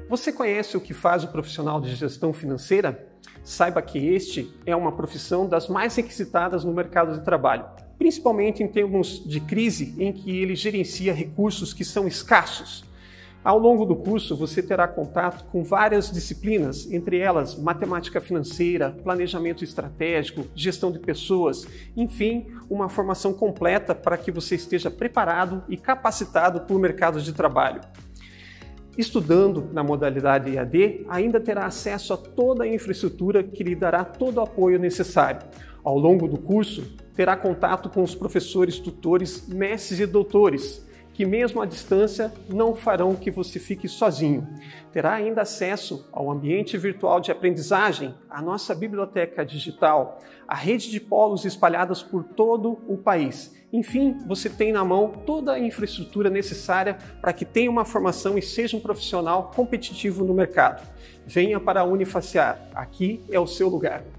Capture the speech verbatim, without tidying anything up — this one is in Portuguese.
Você conhece o que faz o profissional de gestão financeira? Saiba que este é uma profissão das mais requisitadas no mercado de trabalho, principalmente em termos de crise em que ele gerencia recursos que são escassos. Ao longo do curso, você terá contato com várias disciplinas, entre elas matemática financeira, planejamento estratégico, gestão de pessoas, enfim, uma formação completa para que você esteja preparado e capacitado para o mercado de trabalho. Estudando na modalidade E A D, ainda terá acesso a toda a infraestrutura que lhe dará todo o apoio necessário. Ao longo do curso, terá contato com os professores, tutores, mestres e doutores, que mesmo à distância não farão que você fique sozinho. Terá ainda acesso ao ambiente virtual de aprendizagem, à nossa biblioteca digital, a rede de polos espalhadas por todo o país. Enfim, você tem na mão toda a infraestrutura necessária para que tenha uma formação e seja um profissional competitivo no mercado. Venha para a Unifacear, aqui é o seu lugar.